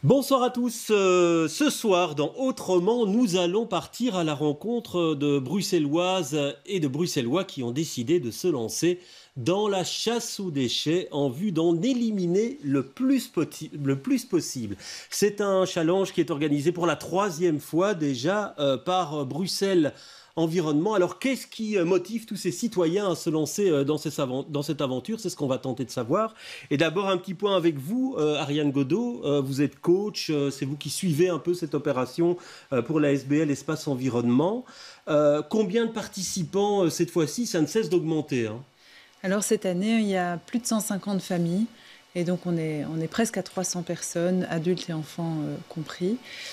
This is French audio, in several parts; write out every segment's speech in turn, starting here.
Bonsoir à tous. Ce soir, dans Autrement, nous allons partir à la rencontre de Bruxelloises et de Bruxellois qui ont décidé de se lancer dans la chasse aux déchets en vue d'en éliminer le plus possible. C'est un challenge qui est organisé pour la 3e fois déjà par Bruxelles Environnement. Alors, qu'est-ce qui motive tous ces citoyens à se lancer dans cette aventure? C'est ce qu'on va tenter de savoir. Et d'abord, un petit point avec vous, Ariane Godot. Vous êtes coach, c'est vous qui suivez un peu cette opération pour la SBL Espace Environnement. Combien de participants cette fois-ci? Ça ne cesse d'augmenter, hein. Alors, cette année, il y a plus de 150 familles. Et donc, on est presque à 300 personnes, adultes et enfants compris,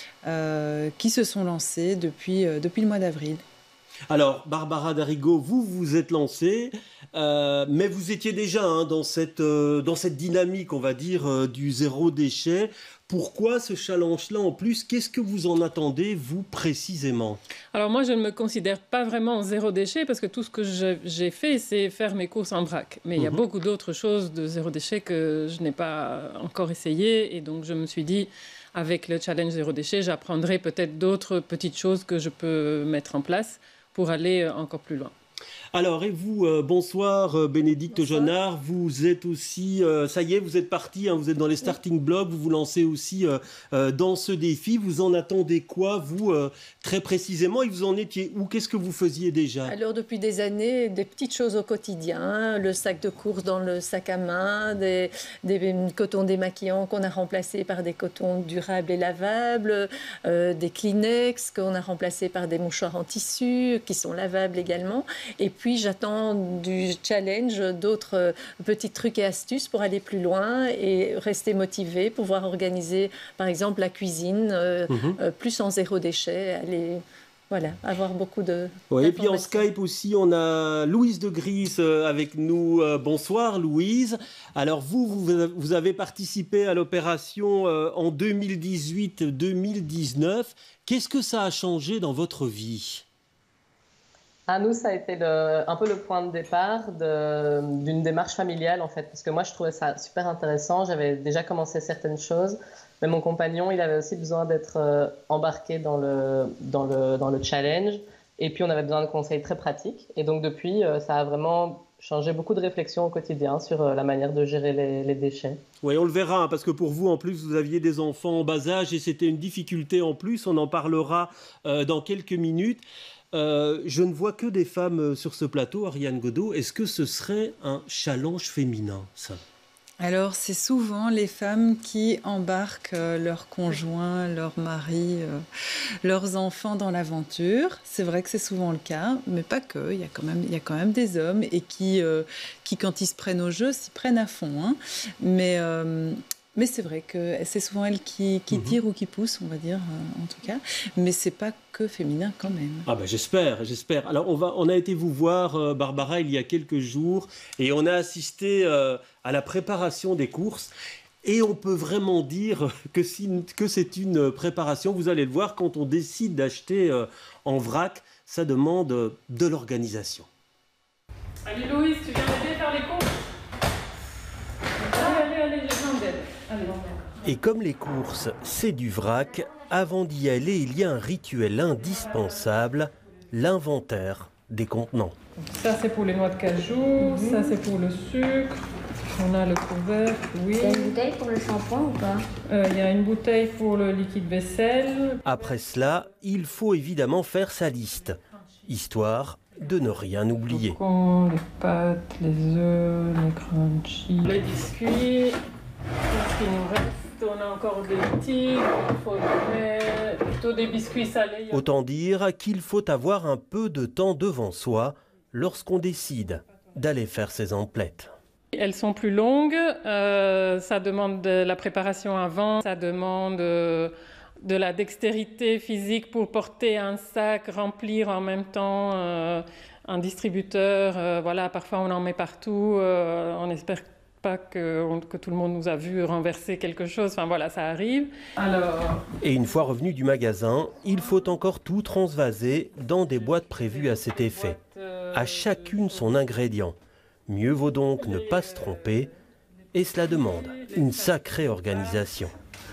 qui se sont lancées depuis le mois d'avril. Alors, Barbara Darigo, vous vous êtes lancée, mais vous étiez déjà dans cette dynamique, on va dire, du zéro déchet. Pourquoi ce challenge-là en plus? Qu'est-ce que vous en attendez, vous, précisément? Alors moi, je ne me considère pas vraiment en zéro déchet parce que tout ce que j'ai fait, c'est faire mes courses en vrac. Mais il y a beaucoup d'autres choses de zéro déchet que je n'ai pas encore essayé. Et donc, je me suis dit, avec le challenge zéro déchet, j'apprendrai peut-être d'autres petites choses que je peux mettre en place pour aller encore plus loin. Alors, et vous, bonsoir Bénédicte Jonard, vous êtes aussi, ça y est, vous êtes parti, vous êtes dans les starting blocks, vous vous lancez aussi dans ce défi. Vous en attendez quoi, vous, très précisément, et vous en étiez où? Qu'est-ce que vous faisiez déjà? Alors, depuis des années, des petites choses au quotidien, le sac de course dans le sac à main, des cotons démaquillants qu'on a remplacés par des cotons durables et lavables, des Kleenex qu'on a remplacés par des mouchoirs en tissu qui sont lavables également. Et puis, j'attends du challenge d'autres petits trucs et astuces pour aller plus loin et rester motivée, pouvoir organiser, par exemple, la cuisine, plus en zéro déchet, aller... Voilà, avoir beaucoup de... Oui, et puis en Skype aussi, on a Louise de Gries avec nous. Bonsoir Louise. Alors vous avez participé à l'opération en 2018-2019. Qu'est-ce que ça a changé dans votre vie? À nous, ça a été un peu le point de départ d'une démarche familiale, en fait, parce que moi, je trouvais ça super intéressant. J'avais déjà commencé certaines choses, mais mon compagnon, il avait aussi besoin d'être embarqué dans le challenge, et puis on avait besoin de conseils très pratiques. Et donc, depuis, ça a vraiment changé beaucoup de réflexions au quotidien sur la manière de gérer les déchets. Oui, on le verra, parce que pour vous, en plus, vous aviez des enfants en bas âge, et c'était une difficulté en plus. On en parlera dans quelques minutes. Je ne vois que des femmes sur ce plateau, Ariane Godot. Est-ce que ce serait un challenge féminin, ça? Alors, c'est souvent les femmes qui embarquent leurs conjoints, leurs maris, leurs enfants dans l'aventure. C'est vrai que c'est souvent le cas, mais pas que. Il y a quand même des hommes et qui quand ils se prennent au jeu, s'y prennent à fond, hein. Mais c'est vrai que c'est souvent elles qui tirent ou qui poussent, on va dire, en tout cas. Mais c'est pas que féminin quand même. Ah ben j'espère. Alors on a été vous voir, Barbara, il y a quelques jours, et on a assisté à la préparation des courses. Et on peut vraiment dire que c'est une préparation. Vous allez le voir, quand on décide d'acheter en vrac, ça demande de l'organisation. Allez Louise, tu viens m'aider à faire les courses? Allez, j'ai besoin d'aide. Et comme les courses, c'est du vrac, avant d'y aller, il y a un rituel indispensable, l'inventaire des contenants. Ça, c'est pour les noix de cajou, ça, c'est pour le sucre. On a le couvercle, oui. Il y a une bouteille pour le shampoing ou pas? Il y a une bouteille pour le liquide vaisselle. Après cela, il faut évidemment faire sa liste, histoire de ne rien oublier. Les pâtes, les œufs, les crunchy, les biscuits. Qu'est-ce qu'il nous reste? On a encore des tiges, il faut mettre plutôt des biscuits salés. Autant dire qu'il faut avoir un peu de temps devant soi lorsqu'on décide d'aller faire ses emplettes. Elles sont plus longues, ça demande de la préparation avant, ça demande de la dextérité physique pour porter un sac, remplir en même temps un distributeur. Voilà, parfois on en met partout, on espère pas que tout le monde nous a vu renverser quelque chose. Enfin voilà, ça arrive. Et une fois revenu du magasin, il faut encore tout transvaser dans des boîtes prévues à cet effet. À chacune son ingrédient. Mieux vaut donc ne pas se tromper, et cela demande une sacrée organisation.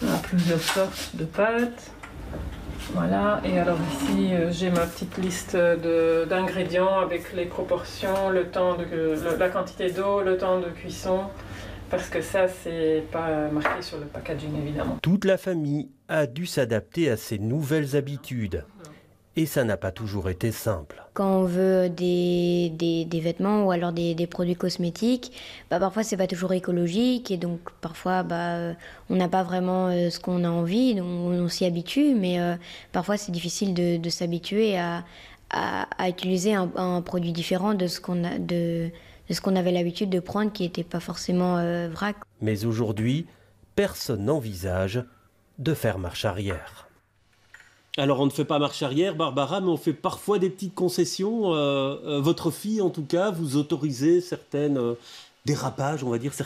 On a plusieurs sortes de pâtes. Voilà, et alors ici j'ai ma petite liste d'ingrédients avec les proportions, la quantité d'eau, le temps de cuisson, parce que ça c'est pas marqué sur le packaging évidemment. Toute la famille a dû s'adapter à ces nouvelles habitudes. Et ça n'a pas toujours été simple. Quand on veut des vêtements ou alors des produits cosmétiques, parfois c'est pas toujours écologique et donc parfois on n'a pas vraiment ce qu'on a envie, donc on s'y habitue, mais parfois c'est difficile de s'habituer à utiliser un produit différent de ce qu'on avait l'habitude de prendre qui n'était pas forcément vrac. Mais aujourd'hui, personne n'envisage de faire marche arrière. Alors on ne fait pas marche arrière, Barbara, mais on fait parfois des petites concessions. Votre fille, en tout cas, vous autorisez certains dérapages.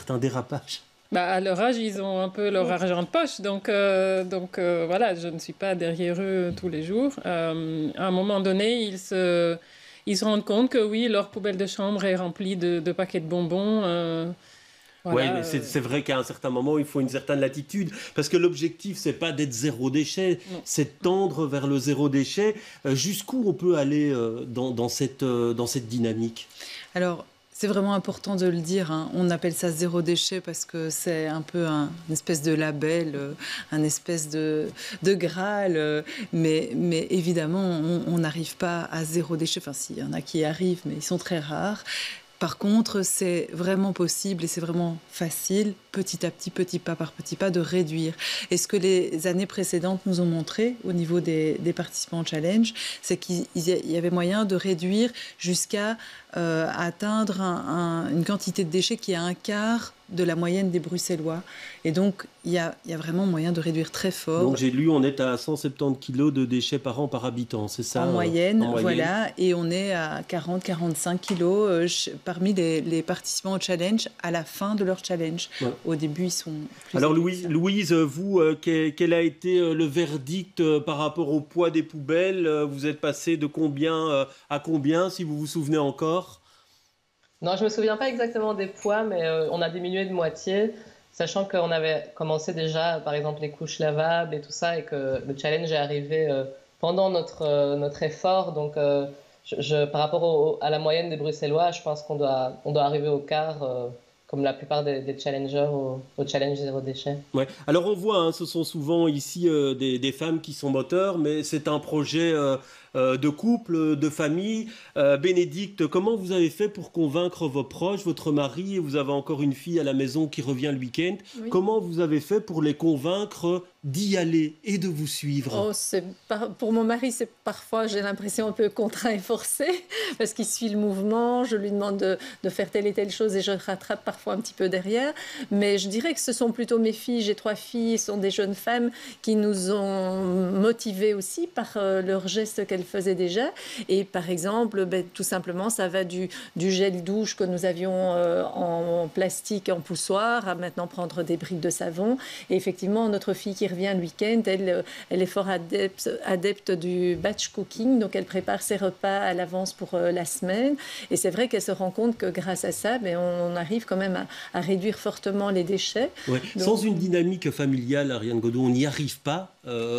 À leur âge, ils ont un peu leur argent de poche, donc voilà, je ne suis pas derrière eux tous les jours. À un moment donné, ils se rendent compte que oui, leur poubelle de chambre est remplie de paquets de bonbons. Voilà, oui, mais c'est vrai qu'à un certain moment, il faut une certaine latitude, parce que l'objectif, c'est pas d'être zéro déchet, c'est de tendre vers le zéro déchet. Jusqu'où on peut aller dans cette dynamique ? Alors, c'est vraiment important de le dire, hein. On appelle ça zéro déchet parce que c'est un peu une espèce de label, une espèce de Graal. Mais évidemment, on n'arrive pas à zéro déchet. Enfin, s'il y en a qui y arrivent, mais ils sont très rares. Par contre, c'est vraiment possible et c'est vraiment facile, petit à petit, petit pas par petit pas, de réduire. Et ce que les années précédentes nous ont montré au niveau des participants au challenge, c'est qu'il y avait moyen de réduire jusqu'à atteindre une quantité de déchets qui est un quart de la moyenne des Bruxellois. Et donc, il y a vraiment moyen de réduire très fort. Donc, j'ai lu, on est à 170 kilos de déchets par an par habitant, c'est ça ? En moyenne, voilà. Et on est à 40-45 kilos parmi les participants au challenge à la fin de leur challenge. Ouais. Au début, ils sont plus... Alors, Louise, vous, quel a été le verdict par rapport au poids des poubelles ? Vous êtes passé de combien à combien, si vous vous souvenez encore ? Non, je ne me souviens pas exactement des poids, mais on a diminué de moitié, sachant qu'on avait commencé déjà, par exemple, les couches lavables et tout ça, et que le challenge est arrivé pendant notre effort. Donc, par rapport à la moyenne des Bruxellois, je pense qu'on doit arriver au quart, comme la plupart des challengers au challenge zéro déchet. Ouais. Alors, on voit, ce sont souvent ici des femmes qui sont moteurs, mais c'est un projet... de couple, de famille. Bénédicte, comment vous avez fait pour convaincre vos proches, votre mari, et vous avez encore une fille à la maison qui revient le week-end. Oui. Comment vous avez fait pour les convaincre d'y aller et de vous suivre ? Pour mon mari, c'est parfois, j'ai l'impression, un peu contraint et forcé, parce qu'il suit le mouvement, je lui demande de faire telle et telle chose et je rattrape parfois un petit peu derrière. Mais je dirais que ce sont plutôt mes filles, j'ai 3 filles, ce sont des jeunes femmes qui nous ont motivés aussi par leurs gestes qu'elles faisaient déjà. Et par exemple, tout simplement, ça va du gel douche que nous avions en plastique, en poussoir, à maintenant prendre des briques de savon. Et effectivement, notre fille qui revient le week-end, elle est fort adepte du batch cooking, donc elle prépare ses repas à l'avance pour la semaine. Et c'est vrai qu'elle se rend compte que grâce à ça, on arrive quand même à réduire fortement les déchets. Ouais. Donc, sans une dynamique familiale, Ariane Godot, on n'y arrive pas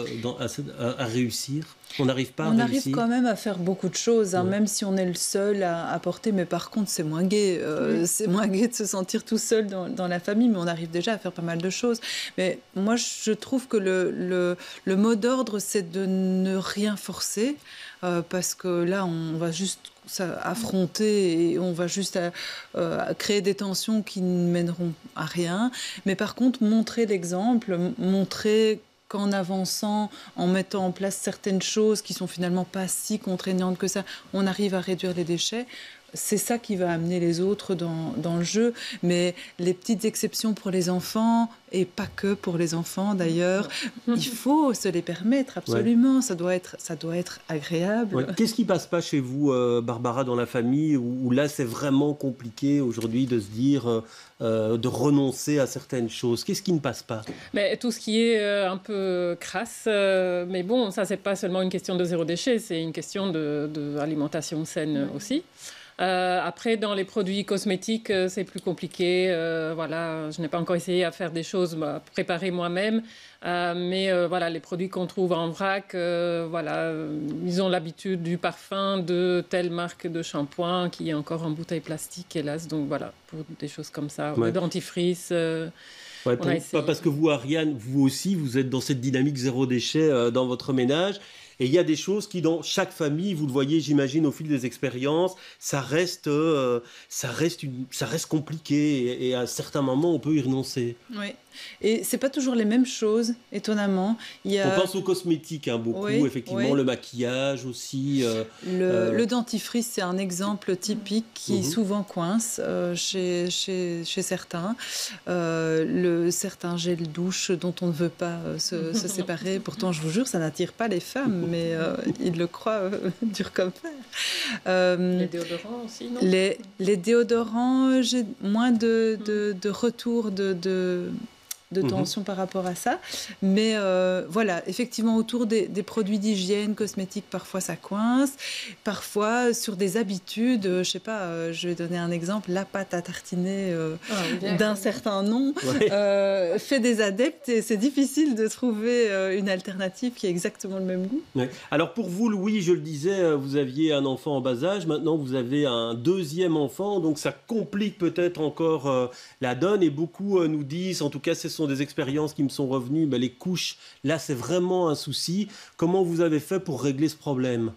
à réussir. On arrive quand même à faire beaucoup de choses, hein, ouais. Même si on est le seul à porter, mais par contre c'est moins gai. C'est moins gai de se sentir tout seul dans la famille, mais on arrive déjà à faire pas mal de choses. Mais moi je trouve que le mot d'ordre, c'est de ne rien forcer, parce que là on va juste affronter et on va juste créer des tensions qui ne mèneront à rien. Mais par contre, montrer l'exemple, montrer qu'en avançant, en mettant en place certaines choses qui sont finalement pas si contraignantes que ça, on arrive à réduire les déchets. C'est ça qui va amener les autres dans le jeu. Mais les petites exceptions pour les enfants, et pas que pour les enfants d'ailleurs, il faut se les permettre, absolument. Ouais. Ça doit être agréable. Ouais. Qu'est-ce qui ne passe pas chez vous, Barbara, dans la famille, où là c'est vraiment compliqué aujourd'hui de se dire, de renoncer à certaines choses? Qu'est-ce qui ne passe pas? Mais tout ce qui est un peu crasse, mais bon, ça c'est pas seulement une question de zéro déchet, c'est une question d'alimentation saine aussi. Après, dans les produits cosmétiques, c'est plus compliqué. Voilà, je n'ai pas encore essayé à faire des choses préparées moi-même. Mais voilà, les produits qu'on trouve en vrac, voilà, ils ont l'habitude du parfum de telle marque de shampoing qui est encore en bouteille plastique, hélas. Donc voilà, pour des choses comme ça. Ouais. Le dentifrice. Ouais, parce que vous, Ariane, vous aussi, vous êtes dans cette dynamique zéro déchet dans votre ménage. Et il y a des choses qui, dans chaque famille, vous le voyez, j'imagine, au fil des expériences, ça reste compliqué. Et à certains moments, on peut y renoncer. Oui. Et c'est pas toujours les mêmes choses, étonnamment. On pense aux cosmétiques, hein, beaucoup, oui, effectivement, le maquillage aussi. Le dentifrice, c'est un exemple typique qui souvent coince chez certains. Certains gels douche dont on ne veut pas se séparer. Pourtant, je vous jure, ça n'attire pas les femmes, mais ils le croient dur comme fer. Les déodorants aussi, non? Les déodorants, j'ai moins de retour de tension par rapport à ça. Mais voilà, effectivement, autour des produits d'hygiène, cosmétiques, parfois ça coince. Parfois, sur des habitudes, je sais pas, je vais donner un exemple, la pâte à tartiner d'un certain nom fait des adeptes et c'est difficile de trouver une alternative qui a exactement le même goût. Ouais. Alors pour vous, Louis, je le disais, vous aviez un enfant en bas âge, maintenant vous avez un deuxième enfant, donc ça complique peut-être encore la donne et beaucoup nous disent, en tout cas c'est sont des expériences qui me sont revenues, les couches, là c'est vraiment un souci. Comment vous avez fait pour régler ce problème?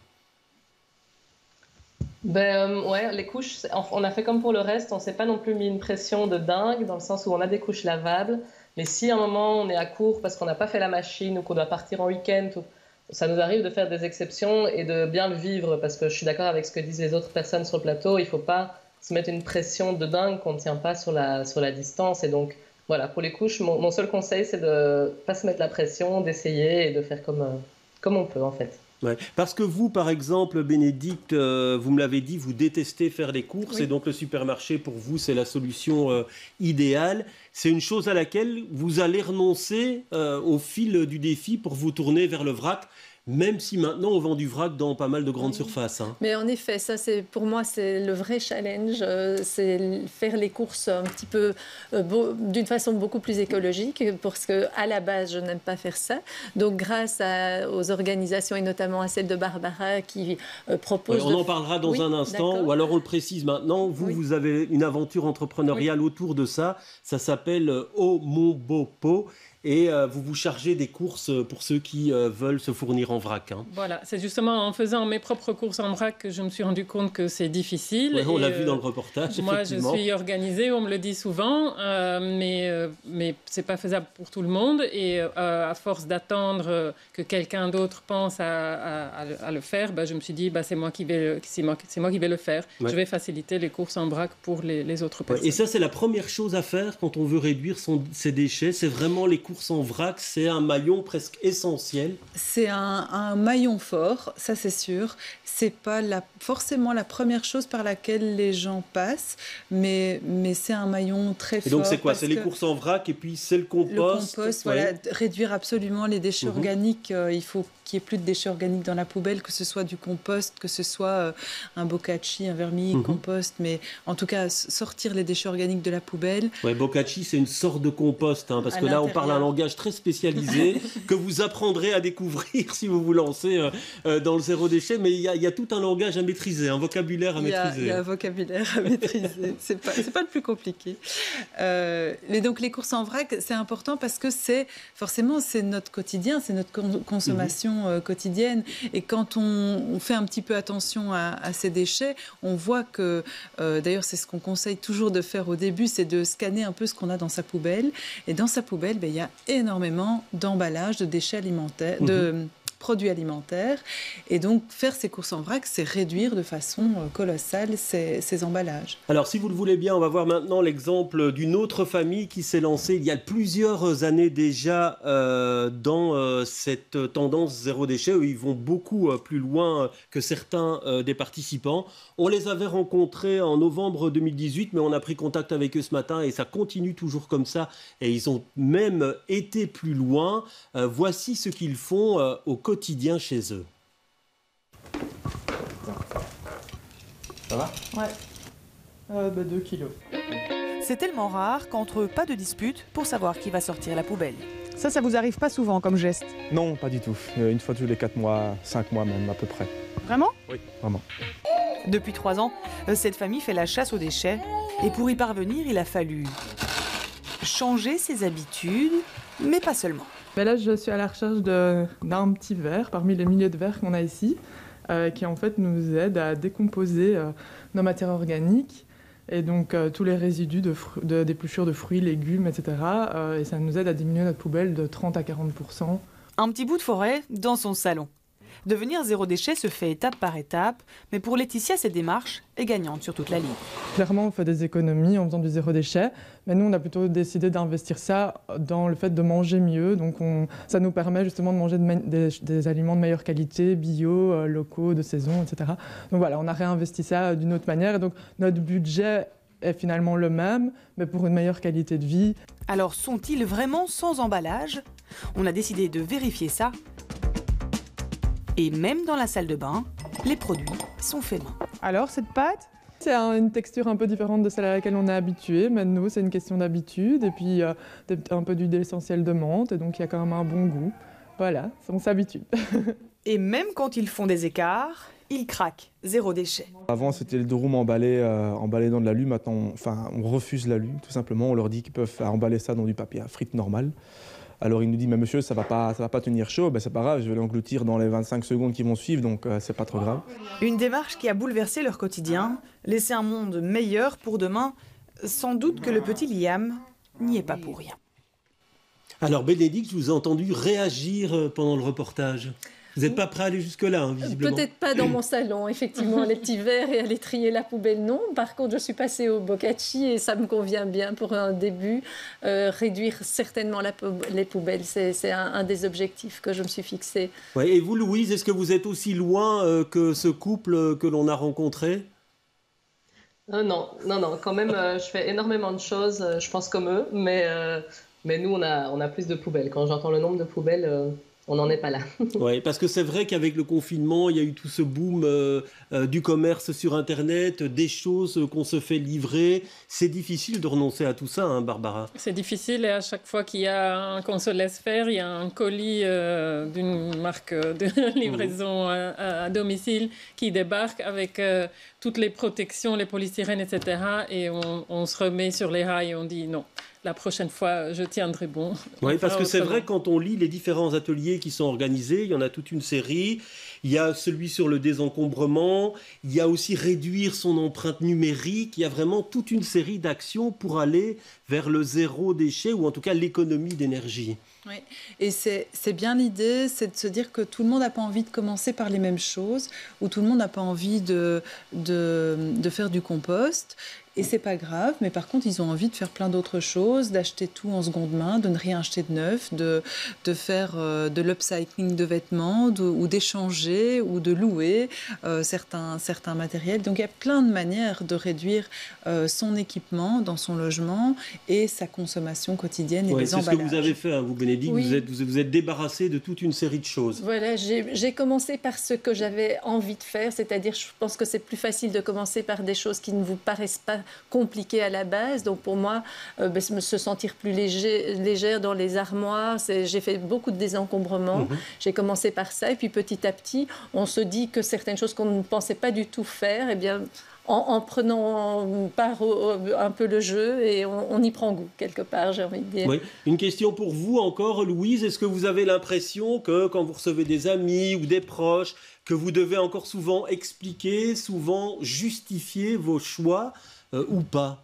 Les couches, on a fait comme pour le reste, on s'est pas non plus mis une pression de dingue, dans le sens où on a des couches lavables, mais si à un moment on est à court parce qu'on n'a pas fait la machine ou qu'on doit partir en week-end, ça nous arrive de faire des exceptions et de bien le vivre, parce que je suis d'accord avec ce que disent les autres personnes sur le plateau, il faut pas se mettre une pression de dingue qu'on ne tient pas sur la distance, et donc voilà, pour les couches, mon seul conseil, c'est de ne pas se mettre la pression, d'essayer et de faire comme on peut, en fait. Ouais. Parce que vous, par exemple, Bénédicte, vous me l'avez dit, vous détestez faire les courses, et donc le supermarché, pour vous, c'est la solution idéale. C'est une chose à laquelle vous allez renoncer au fil du défi pour vous tourner vers le vrac, même si maintenant on vend du vrac dans pas mal de grandes surfaces. Hein. Mais en effet, ça pour moi c'est le vrai challenge, c'est faire les courses un petit peu d'une façon beaucoup plus écologique, parce qu'à la base je n'aime pas faire ça. Donc grâce aux organisations et notamment à celle de Barbara qui propose... on en parlera dans un instant, ou alors on le précise maintenant, vous avez une aventure entrepreneuriale autour de ça, ça s'appelle Oh Mon Beau Pot. Et vous vous chargez des courses pour ceux qui veulent se fournir en vrac. Hein. Voilà, c'est justement en faisant mes propres courses en vrac que je me suis rendu compte que c'est difficile. Ouais, on l'a vu dans le reportage, moi, je suis organisée, on me le dit souvent, mais c'est pas faisable pour tout le monde. Et à force d'attendre que quelqu'un d'autre pense à le faire, je me suis dit, c'est moi qui vais le faire. Ouais. Je vais faciliter les courses en vrac pour les autres personnes. Et ça, c'est la première chose à faire quand on veut réduire ses déchets. C'est vraiment les courses en vrac, c'est un maillon presque essentiel. C'est un maillon fort, ça c'est sûr. C'est pas forcément la première chose par laquelle les gens passent, mais c'est un maillon très fort. Et donc c'est quoi? C'est les courses en vrac et puis c'est le compost. Le compost, voilà, réduire absolument les déchets organiques. Il faut qu'il n'y ait plus de déchets organiques dans la poubelle, que ce soit du compost, que ce soit un bokashi, un vermicompost, mais en tout cas sortir les déchets organiques de la poubelle. Ouais, bokashi, c'est une sorte de compost, parce que là on parle un langage très spécialisé que vous apprendrez à découvrir si vous vous lancez dans le zéro déchet, mais il y a tout un langage à maîtriser, un vocabulaire à maîtriser. Il y a un vocabulaire à maîtriser, c'est pas le plus compliqué. Et donc les courses en vrac, c'est important parce que c'est notre quotidien, c'est notre consommation quotidienne, et quand on fait un petit peu attention à ces déchets, on voit que, d'ailleurs c'est ce qu'on conseille toujours de faire au début, c'est de scanner un peu ce qu'on a dans sa poubelle, et dans sa poubelle, il y a énormément d'emballages, de déchets alimentaires, de produits alimentaires, et donc faire ces courses en vrac, c'est réduire de façon colossale ces emballages. Alors si vous le voulez bien, on va voir maintenant l'exemple d'une autre famille qui s'est lancée il y a plusieurs années déjà dans cette tendance zéro déchet, où ils vont beaucoup plus loin que certains des participants. On les avait rencontrés en novembre 2018, mais on a pris contact avec eux ce matin et ça continue toujours comme ça, et ils ont même été plus loin. Voici ce qu'ils font au quotidien chez eux. Ça va? Ouais. 2 kilos. C'est tellement rare qu'entre eux, pas de dispute pour savoir qui va sortir la poubelle. Ça vous arrive pas souvent comme geste? Non, pas du tout. Une fois tous les 4 mois, 5 mois même à peu près. Vraiment? Oui, vraiment. Depuis 3 ans, cette famille fait la chasse aux déchets. Et pour y parvenir, il a fallu changer ses habitudes, mais pas seulement. Mais là, je suis à la recherche d'un petit verre, parmi les milliers de verres qu'on a ici, qui en fait nous aide à décomposer nos matières organiques et donc tous les résidus d'épluchures de fruits, légumes, etc. Et ça nous aide à diminuer notre poubelle de 30 à 40%. Un petit bout de forêt dans son salon. Devenir zéro déchet se fait étape par étape, mais pour Laetitia, cette démarche est gagnante sur toute la ligne. Clairement, on fait des économies en faisant du zéro déchet, mais nous, on a plutôt décidé d'investir ça dans le fait de manger mieux. Donc, ça nous permet justement de manger des aliments de meilleure qualité, bio, locaux, de saison, etc. Donc voilà, on a réinvesti ça d'une autre manière. Et donc, notre budget est finalement le même, mais pour une meilleure qualité de vie. Alors, sont-ils vraiment sans emballage? On a décidé de vérifier ça. Et même dans la salle de bain, les produits sont faits main. Alors, cette pâte? C'est une texture un peu différente de celle à laquelle on est habitué. Mais nous, c'est une question d'habitude. Et puis, un peu d'huile essentielle de menthe. Et donc, il y a quand même un bon goût. Voilà, on s'habitue. Et même quand ils font des écarts, ils craquent. Zéro déchet. Avant, c'était le durum emballé dans de l'alu. Maintenant, on refuse l'alu, tout simplement. On leur dit qu'ils peuvent emballer ça dans du papier à frites normal. Alors il nous dit, mais monsieur, ça va pas tenir chaud. Ben, c'est pas grave, je vais l'engloutir dans les 25 secondes qui vont suivre, donc c'est pas trop grave. Une démarche qui a bouleversé leur quotidien, laisser un monde meilleur pour demain. Sans doute que le petit Liam n'y est pas pour rien. Alors Bénédicte, je vous ai entendu réagir pendant le reportage. Vous n'êtes pas prêt à aller jusque-là, hein, visiblement. Peut-être pas dans mon salon, effectivement, les petits verres et aller trier la poubelle, non. Par contre, je suis passée au Bocacci et ça me convient bien pour un début. Réduire certainement les poubelles, c'est un des objectifs que je me suis fixé. Ouais, et vous, Louise, est-ce que vous êtes aussi loin que ce couple que l'on a rencontré? Non, quand même, je fais énormément de choses, je pense comme eux, mais nous, on a plus de poubelles. Quand j'entends le nombre de poubelles... on n'en est pas là. Oui, parce que c'est vrai qu'avec le confinement, il y a eu tout ce boom du commerce sur Internet, des choses qu'on se fait livrer. C'est difficile de renoncer à tout ça, hein, Barbara? C'est difficile et à chaque fois qu'on se laisse faire, il y a un colis d'une marque de livraison à domicile qui débarque avec toutes les protections, les polystyrènes, etc. Et on se remet sur les rails et on dit non. La prochaine fois, je tiendrai bon. Oui, parce que c'est vrai, quand on lit les différents ateliers qui sont organisés, il y en a toute une série. Il y a celui sur le désencombrement, il y a aussi réduire son empreinte numérique. Il y a vraiment toute une série d'actions pour aller vers le zéro déchet ou en tout cas l'économie d'énergie. Oui, et c'est bien l'idée, c'est de se dire que tout le monde n'a pas envie de commencer par les mêmes choses, ou tout le monde n'a pas envie de faire du compost. Et c'est pas grave, mais par contre, ils ont envie de faire plein d'autres choses, d'acheter tout en seconde main, de ne rien acheter de neuf, de faire de l'upcycling de vêtements, ou d'échanger, ou de louer certains matériels. Donc il y a plein de manières de réduire son équipement dans son logement et sa consommation quotidienne et les emballages. C'est ce que vous avez fait, hein, vous, Bénédicte. Oui. Vous êtes débarrassé de toute une série de choses. Voilà, j'ai commencé par ce que j'avais envie de faire, c'est-à-dire je pense que c'est plus facile de commencer par des choses qui ne vous paraissent pas compliquées à la base. Donc pour moi, se sentir plus légère dans les armoires, j'ai fait beaucoup de désencombrement. J'ai commencé par ça et puis petit à petit, on se dit que certaines choses qu'on ne pensait pas du tout faire, eh bien, en prenant part un peu le jeu et on y prend goût quelque part, j'ai envie de dire. Oui. Une question pour vous encore, Louise. Est-ce que vous avez l'impression que quand vous recevez des amis ou des proches, que vous devez encore souvent expliquer, souvent justifier vos choix ou pas?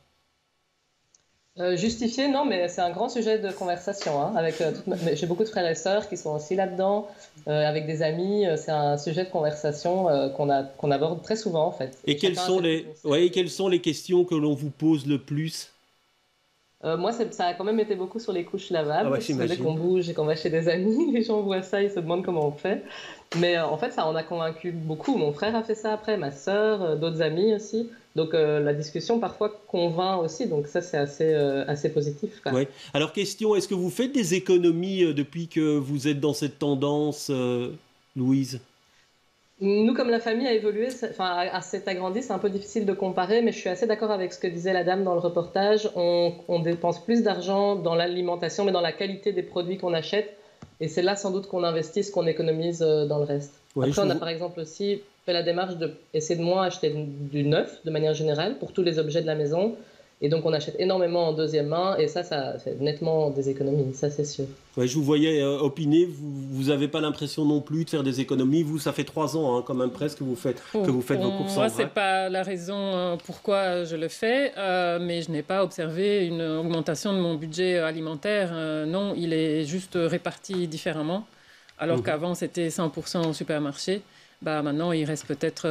Justifier, non, mais c'est un grand sujet de conversation. Hein, j'ai beaucoup de frères et sœurs qui sont aussi là-dedans, avec des amis. C'est un sujet de conversation qu'on aborde très souvent, en fait. Et quelles sont les questions que l'on vous pose le plus? Moi, ça a quand même été beaucoup sur les couches lavables. Ah ouais, dès qu'on bouge et qu'on va chez des amis, les gens voient ça, ils se demandent comment on fait. Mais en fait, ça en a convaincu beaucoup. Mon frère a fait ça après, ma sœur, d'autres amis aussi. Donc la discussion parfois convainc aussi. Donc ça, c'est assez positif. Ouais. Alors question, est-ce que vous faites des économies depuis que vous êtes dans cette tendance, Louise? Nous, comme la famille a évolué, s'est agrandie, c'est un peu difficile de comparer, mais je suis assez d'accord avec ce que disait la dame dans le reportage. On dépense plus d'argent dans l'alimentation, mais dans la qualité des produits qu'on achète. Et c'est là sans doute qu'on investit ce qu'on économise dans le reste. Ouais, Après, on a par exemple aussi fait la démarche d'essayer de moins acheter du neuf, de manière générale, pour tous les objets de la maison. Et donc, on achète énormément en deuxième main, et ça fait nettement des économies, ça c'est sûr. Ouais, je vous voyais opiner, vous n'avez pas l'impression non plus de faire des économies. Vous, ça fait 3 ans, hein, quand même presque, que vous faites vos courses en Moi, vrac. ce n'est pas la raison pourquoi je le fais, mais je n'ai pas observé une augmentation de mon budget alimentaire. Non, il est juste réparti différemment, alors qu'avant, c'était 100% au supermarché. Maintenant, il reste peut-être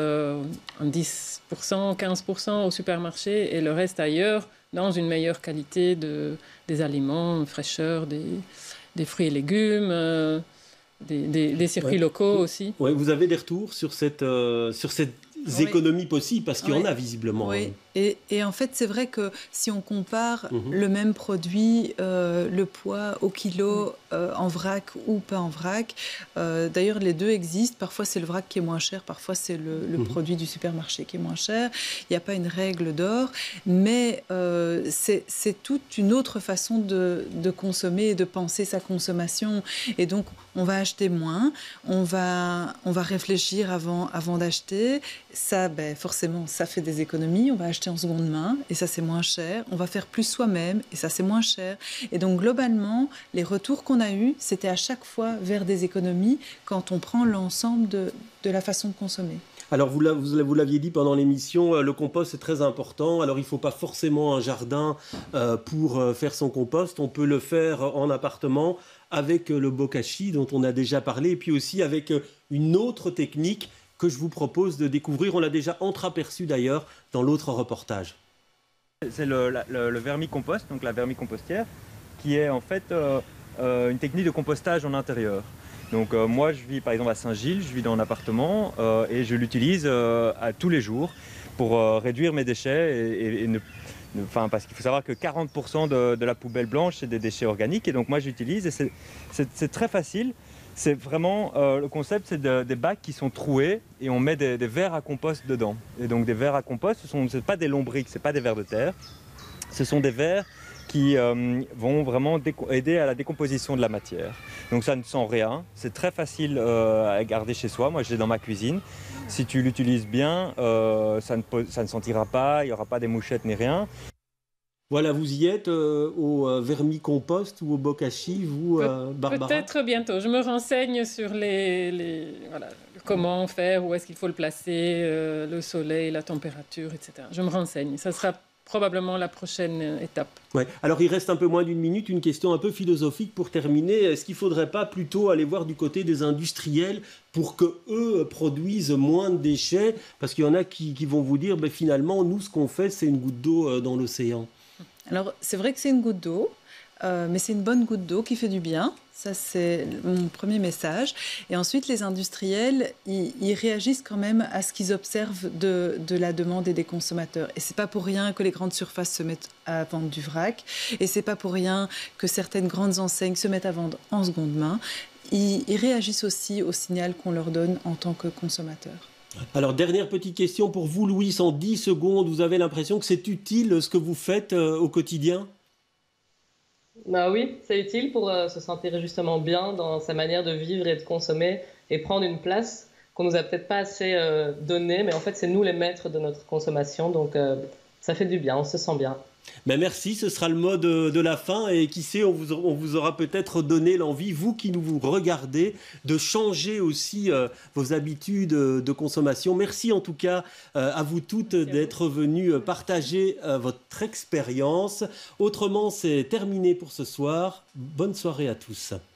10%, 15% au supermarché et le reste ailleurs, dans une meilleure qualité des aliments, fraîcheur, des fruits et légumes, des circuits locaux aussi. Ouais, vous avez des retours sur cette économies possibles, parce qu'il y en a visiblement. Oui, et en fait, c'est vrai que si on compare le même produit, le poids au kilo, en vrac ou pas en vrac, d'ailleurs, les deux existent. Parfois, c'est le vrac qui est moins cher, parfois, c'est le produit du supermarché qui est moins cher. Il n'y a pas une règle d'or, mais c'est toute une autre façon de consommer et de penser sa consommation. Et donc, on va acheter moins, on va réfléchir avant d'acheter. Ça, forcément, ça fait des économies. On va acheter en seconde main et ça, c'est moins cher. On va faire plus soi-même et ça, c'est moins cher. Et donc, globalement, les retours qu'on a eus, c'était à chaque fois vers des économies quand on prend l'ensemble de la façon de consommer. Alors, vous l'aviez dit pendant l'émission, le compost, c'est très important. Alors, il ne faut pas forcément un jardin pour faire son compost. On peut le faire en appartement avec le bokashi dont on a déjà parlé, et puis aussi avec une autre technique que je vous propose de découvrir. On l'a déjà entreaperçu d'ailleurs dans l'autre reportage. C'est le vermicompost, donc la vermicompostière, qui est en fait une technique de compostage en intérieur. Donc moi je vis par exemple à Saint-Gilles, je vis dans un appartement et je l'utilise tous les jours pour réduire mes déchets parce qu'il faut savoir que 40% de la poubelle blanche c'est des déchets organiques, et donc moi j'utilise, et c'est très facile. C'est vraiment, le concept, c'est des bacs qui sont troués et on met des verres à compost dedans. Et donc des verres à compost, ce ne sont pas des lombrics, ce ne sont pas des vers de terre. Ce sont des verres qui vont vraiment aider à la décomposition de la matière. Donc ça ne sent rien, c'est très facile à garder chez soi. Moi, je l'ai dans ma cuisine. Si tu l'utilises bien, ça ne sentira pas, il n'y aura pas des mouchettes ni rien. Voilà, vous y êtes au vermicompost ou au bokashi, vous, Barbara? Peut-être bientôt. Je me renseigne sur comment faire, où est-ce qu'il faut le placer, le soleil, la température, etc. Je me renseigne. Ça sera probablement la prochaine étape. Ouais. Alors, il reste un peu moins d'une minute. Une question un peu philosophique pour terminer. Est-ce qu'il ne faudrait pas plutôt aller voir du côté des industriels pour qu'eux produisent moins de déchets? Parce qu'il y en a qui vont vous dire, finalement, nous, ce qu'on fait, c'est une goutte d'eau dans l'océan. Alors, c'est vrai que c'est une goutte d'eau, mais c'est une bonne goutte d'eau qui fait du bien. Ça, c'est mon premier message. Et ensuite, les industriels, ils réagissent quand même à ce qu'ils observent de la demande et des consommateurs. Et c'est pas pour rien que les grandes surfaces se mettent à vendre du vrac. Et c'est pas pour rien que certaines grandes enseignes se mettent à vendre en seconde main. Ils réagissent aussi au signal qu'on leur donne en tant que consommateurs. Alors, dernière petite question pour vous, Louis, en 10 secondes. Vous avez l'impression que c'est utile ce que vous faites au quotidien? Oui, c'est utile pour se sentir justement bien dans sa manière de vivre et de consommer et prendre une place qu'on nous a peut-être pas assez donnée, mais en fait, c'est nous les maîtres de notre consommation. Donc, ça fait du bien, on se sent bien. Merci, ce sera le mot de la fin, et qui sait, on vous aura peut-être donné l'envie, vous qui nous regardez, de changer aussi vos habitudes de consommation. Merci en tout cas à vous toutes d'être venues partager votre expérience. Autrement, c'est terminé pour ce soir. Bonne soirée à tous.